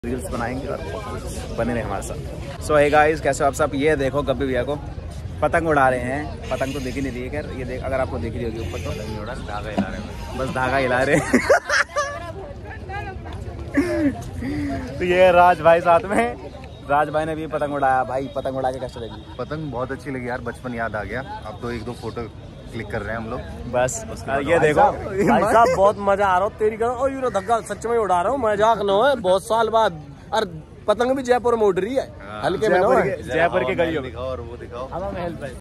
Reels बनाएंगे और बने रहे हमारे साथ। सो हे गाइस, कैसे हो आप सब। ये देखो गब्बी भैया को पतंग उड़ा रहे हैं। पतंग तो दिख ही नहीं रही है, खैर ये देख, अगर आपको दिख रही होगी ऊपर तो धागा हिला रहे हैं, बस धागा हिला रहे हैं। तो ये राज भाई साथ में, राज भाई ने भी पतंग उड़ाया। भाई पतंग उड़ा के कैसे लगी? पतंग बहुत अच्छी लगी यार, बचपन याद आ गया। अब तो एक दो फोटो क्लिक कर रहे हैं हम लोग बस। ये देखो भाई साहब बहुत मजा आ रहा हो तेरी का धक्का सच में उड़ा रहा हूँ, मजाक न है। बहुत साल बाद और पतंग भी जयपुर में उड़ रही है, हल्के में जयपुर के गली दिखाओ और वो दिखाओ।